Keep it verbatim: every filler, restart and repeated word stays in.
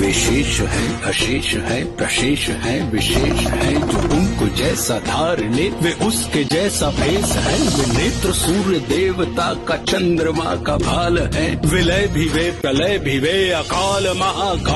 विशेष है, अशेष है, प्रशेष है, विशेष है। जो उनको जैसा धार ले वे उसके जैसा भेष है। वे नेत्र सूर्य देवता का, चंद्रमा का भाल है। विलय भी वे, प्रलय भी वे, अकाल महाकाल